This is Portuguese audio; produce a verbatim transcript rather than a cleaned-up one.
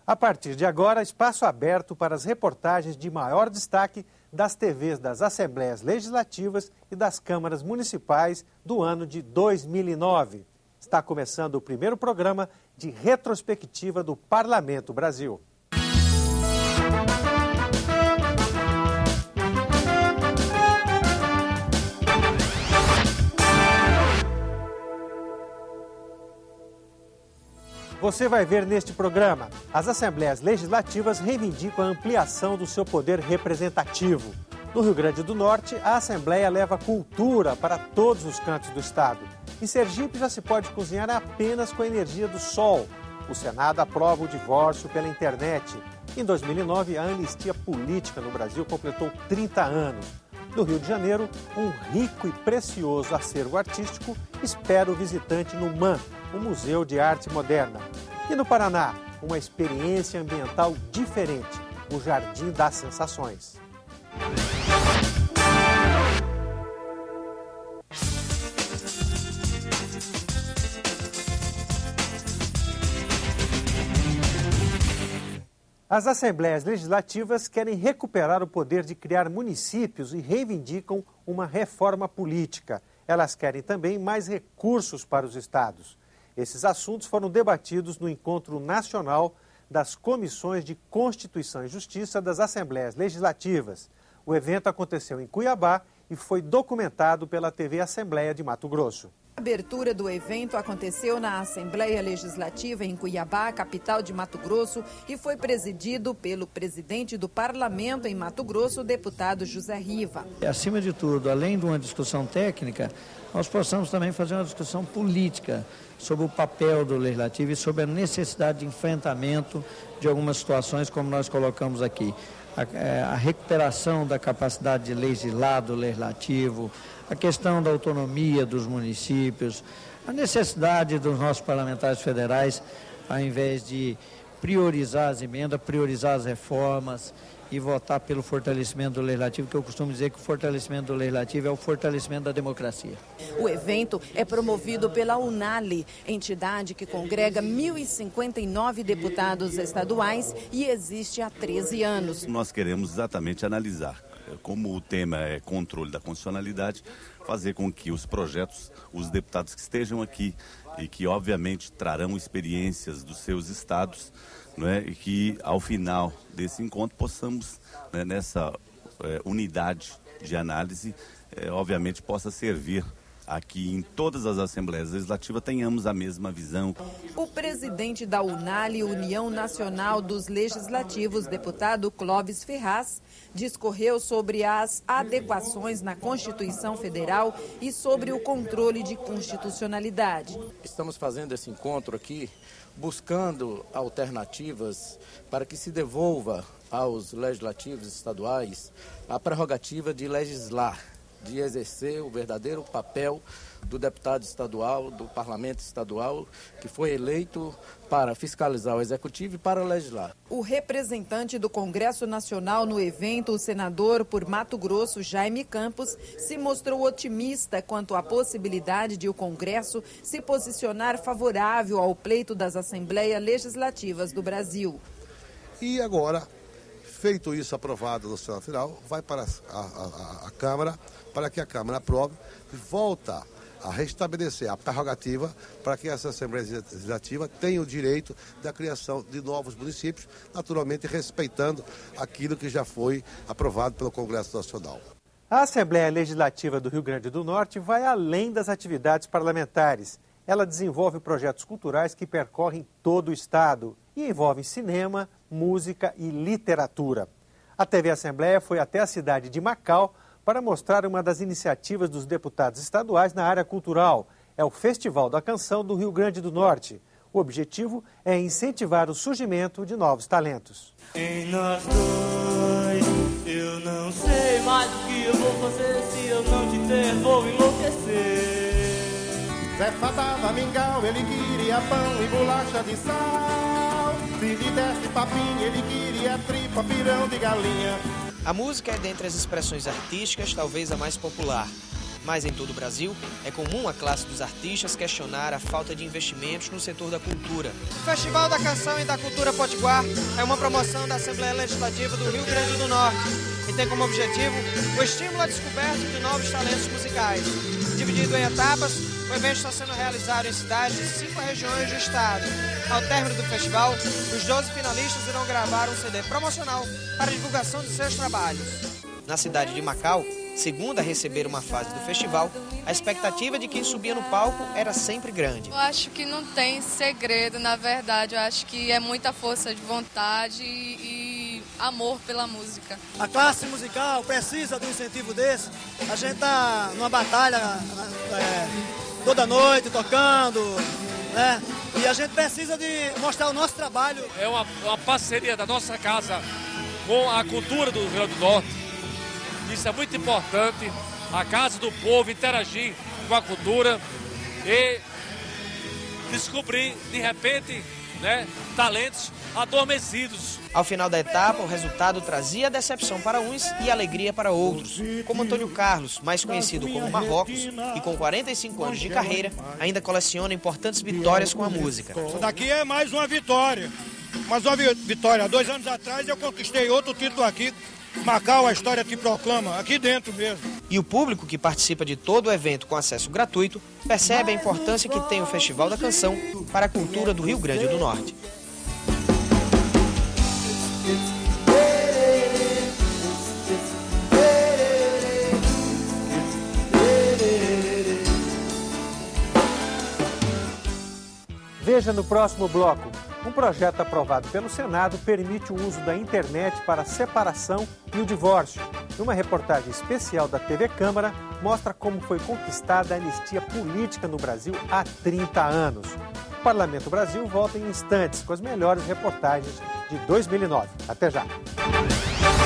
A partir de agora, espaço aberto para as reportagens de maior destaque das T Vs das Assembleias Legislativas e das Câmaras Municipais do ano de dois mil e nove. Está começando o primeiro programa de retrospectiva do Parlamento Brasil. Você vai ver neste programa, as Assembleias Legislativas reivindicam a ampliação do seu poder representativo. No Rio Grande do Norte, a Assembleia leva cultura para todos os cantos do estado. Em Sergipe já se pode cozinhar apenas com a energia do sol. O Senado aprova o divórcio pela internet. Em dois mil e nove, a anistia política no Brasil completou trinta anos. No Rio de Janeiro, um rico e precioso acervo artístico espera o visitante no M A M, o Museu de Arte Moderna. E no Paraná, uma experiência ambiental diferente, o Jardim das Sensações. As Assembleias Legislativas querem recuperar o poder de criar municípios e reivindicam uma reforma política. Elas querem também mais recursos para os estados. Esses assuntos foram debatidos no Encontro Nacional das Comissões de Constituição e Justiça das Assembleias Legislativas. O evento aconteceu em Cuiabá e foi documentado pela T V Assembleia de Mato Grosso. A abertura do evento aconteceu na Assembleia Legislativa em Cuiabá, capital de Mato Grosso, e foi presidido pelo presidente do Parlamento em Mato Grosso, o deputado José Riva. Acima de tudo, além de uma discussão técnica, nós possamos também fazer uma discussão política sobre o papel do Legislativo e sobre a necessidade de enfrentamento de algumas situações, como nós colocamos aqui. A, a recuperação da capacidade de legislar do Legislativo, a questão da autonomia dos municípios, a necessidade dos nossos parlamentares federais, ao invés de priorizar as emendas, priorizar as reformas e votar pelo fortalecimento do Legislativo, que eu costumo dizer que o fortalecimento do Legislativo é o fortalecimento da democracia. O evento é promovido pela UNALI, entidade que congrega mil e cinquenta e nove deputados estaduais e existe há treze anos. Nós queremos exatamente analisar, como o tema é controle da constitucionalidade, fazer com que os projetos, os deputados que estejam aqui e que obviamente trarão experiências dos seus estados, não é? E que ao final desse encontro possamos, né, nessa é, unidade de análise, é, obviamente possa servir aqui em todas as Assembleias Legislativas tenhamos a mesma visão. O presidente da UNALI, União Nacional dos Legislativos, deputado Clóvis Ferraz, discorreu sobre as adequações na Constituição Federal e sobre o controle de constitucionalidade. Estamos fazendo esse encontro aqui buscando alternativas para que se devolva aos legislativos estaduais a prerrogativa de legislar, de exercer o verdadeiro papel do deputado estadual, do parlamento estadual, que foi eleito para fiscalizar o executivo e para legislar. O representante do Congresso Nacional no evento, o senador por Mato Grosso, Jaime Campos, se mostrou otimista quanto à possibilidade de o Congresso se posicionar favorável ao pleito das Assembleias Legislativas do Brasil. E agora, feito isso, aprovado no Senado final, vai para a, a, a Câmara, para que a Câmara aprove e volta a restabelecer a prerrogativa para que essa Assembleia Legislativa tenha o direito da criação de novos municípios, naturalmente respeitando aquilo que já foi aprovado pelo Congresso Nacional. A Assembleia Legislativa do Rio Grande do Norte vai além das atividades parlamentares. Ela desenvolve projetos culturais que percorrem todo o estado e envolvem cinema, música e literatura. A T V Assembleia foi até a cidade de Macau para mostrar uma das iniciativas dos deputados estaduais na área cultural. É o Festival da Canção do Rio Grande do Norte. O objetivo é incentivar o surgimento de novos talentos. Em nós dois, eu não sei mais o que eu vou fazer. Se eu não te ter, vou enlouquecer. Zé dava mingau, ele queria pão e bolacha de sal. Se lhe desse papinha, ele queria tripa, pirão de galinha. A música é dentre as expressões artísticas talvez a mais popular. Mas em todo o Brasil, é comum a classe dos artistas questionar a falta de investimentos no setor da cultura. O Festival da Canção e da Cultura Potiguar é uma promoção da Assembleia Legislativa do Rio Grande do Norte e tem como objetivo o estímulo à descoberta de novos talentos musicais. Dividido em etapas, o evento está sendo realizado em cidades de cinco regiões do estado. Ao término do festival, os doze finalistas irão gravar um C D promocional para a divulgação de seus trabalhos. Na cidade de Macau, segunda a receber uma fase do festival, a expectativa de quem subia no palco era sempre grande. Eu acho que não tem segredo, na verdade. Eu acho que é muita força de vontade e, e amor pela música. A classe musical precisa de um incentivo desse. A gente está numa batalha é, toda noite, tocando, né? E a gente precisa de mostrar o nosso trabalho. É uma, uma parceria da nossa casa com a cultura do Rio Grande do Norte. Isso é muito importante, a Casa do Povo interagir com a cultura e descobrir, de repente, né, talentos adormecidos. Ao final da etapa, o resultado trazia decepção para uns e alegria para outros, como Antônio Carlos, mais conhecido como Marrocos, e com quarenta e cinco anos de carreira, ainda coleciona importantes vitórias com a música. Isso daqui é mais uma vitória, mais uma vitória. Dois anos atrás eu conquistei outro título aqui, Macau, a história te proclama, aqui dentro mesmo. E o público que participa de todo o evento com acesso gratuito percebe a importância que tem o Festival da Canção para a cultura do Rio Grande do Norte. Veja no próximo bloco. Um projeto aprovado pelo Senado permite o uso da internet para a separação e o divórcio. Uma reportagem especial da T V Câmara mostra como foi conquistada a anistia política no Brasil há trinta anos. O Parlamento Brasil volta em instantes com as melhores reportagens de dois mil e nove. Até já!